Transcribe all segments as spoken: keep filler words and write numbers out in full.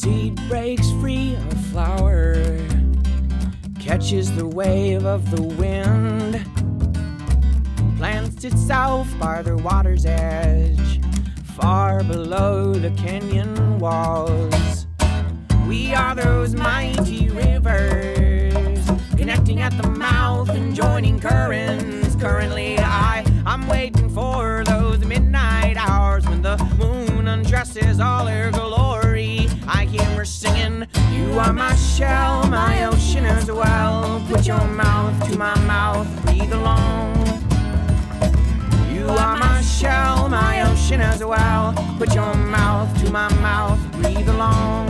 seed breaks free of flower, catches the wave of the wind, plants itself by the water's edge, far below the canyon walls. We are those mighty rivers, connecting at the mouth and joining currents. Currently I, I'm waiting for those midnight hours when the moon undresses all her glory. I hear her singing, you are my shell, my ocean as well. Put your mouth to my mouth, breathe along. You are my shell, my ocean as well. Put your mouth to my mouth, breathe along.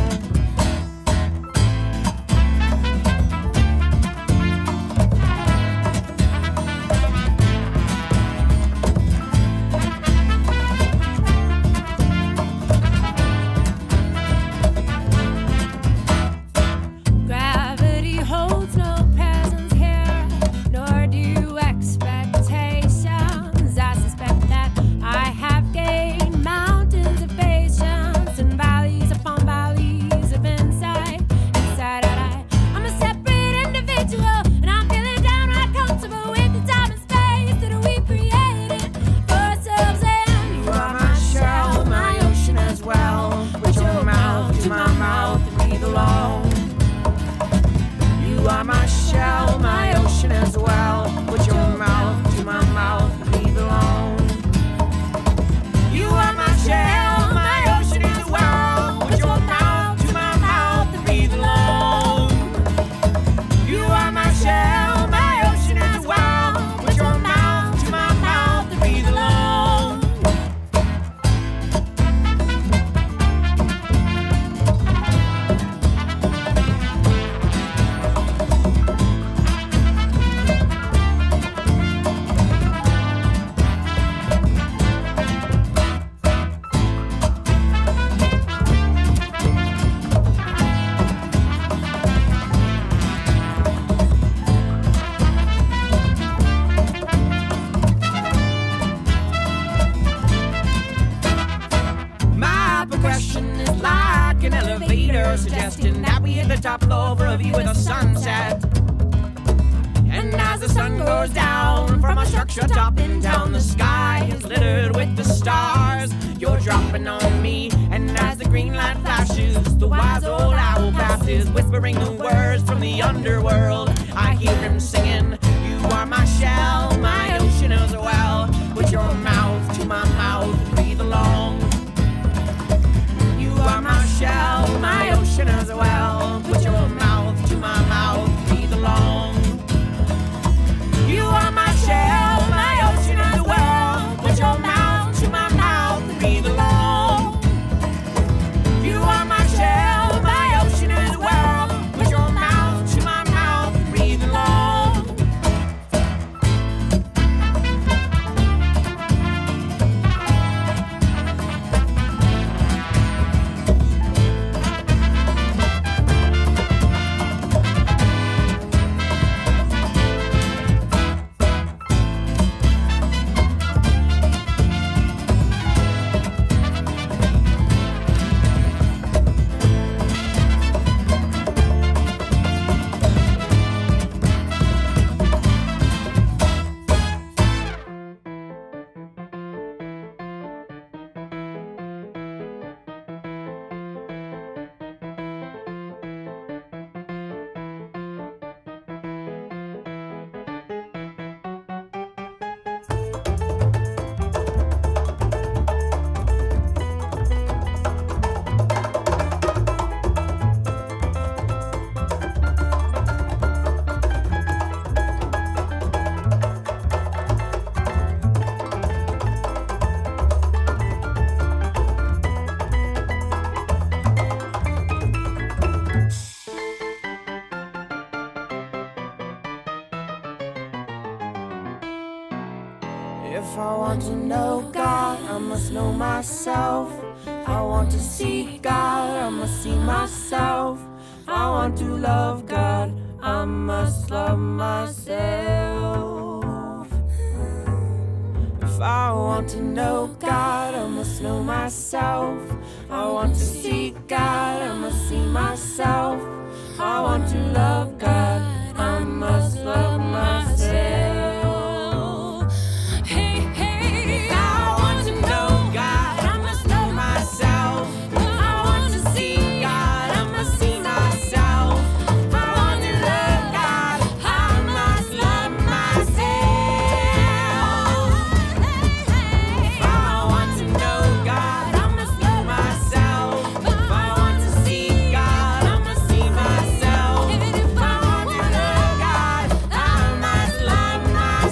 Suggesting that we hit the top floor for a view of the sunset. And as the sun goes down from a structure top in town, the sky is littered with the stars. You're dropping on me, and as the green light flashes, the wise old owl passes, whispering the words from the underworld. I hear him singing, you are my shell, my ocean as well. Put your mouth to my mouth, breathe along. You are my shell, my ocean as well. Put your mouth to my mouth, breathe along. You are my shell, my ocean as well. Put your mouth to my mouth, breathe along. You are my shell, my ocean as well. Put your mouth to my mouth, breathe along. If I want to know God, I must know myself. I want to see God, I must see myself. I want to love God, I must love myself. If I want to know God, I must know myself. I want to see God, I must see myself. I want to love God, I must love myself. Hey, hey, I want to know God, I must know myself. I want to see God, I must see myself. I want to love God, I must love myself. I want to know God, I must know myself. I want to see God, I must see myself. I want to love God, I must love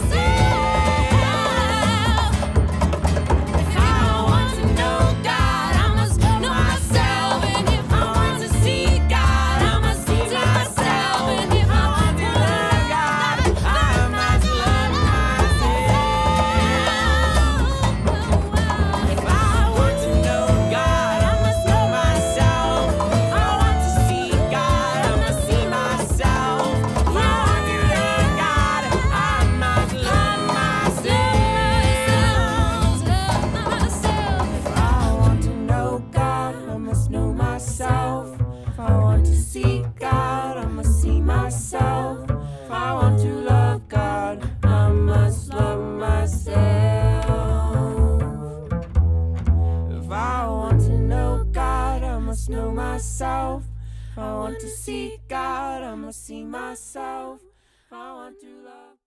myself. If I want to know God, I must know myself. And if I want to see God, I must see myself. And if I want to love God, I must love myself. If I want to know God, I must know myself. I want to see God, I must see myself. If I want to love God, I must love myself. If I want to know God, I must know myself. If I want to see God, I must see myself. If I want to love God, I must love myself. If I want to know God, I must know myself. If I want to see God, I must see myself. If I want to love